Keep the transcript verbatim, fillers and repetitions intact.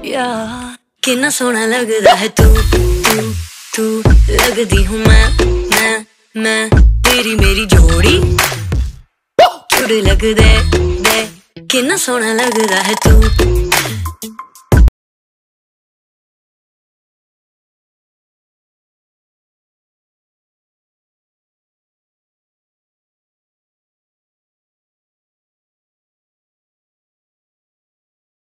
यार कितना सोना लगदा है तू तू तू लगदी हूँ मैं मैं मैं तेरी मेरी जोड़ी जुड़ लग दे दे कितना सोना लगदा है तू।